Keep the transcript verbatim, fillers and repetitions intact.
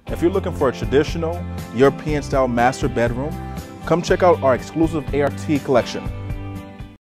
If you're looking for a traditional European style master bedroom, come check out our exclusive A R T collection.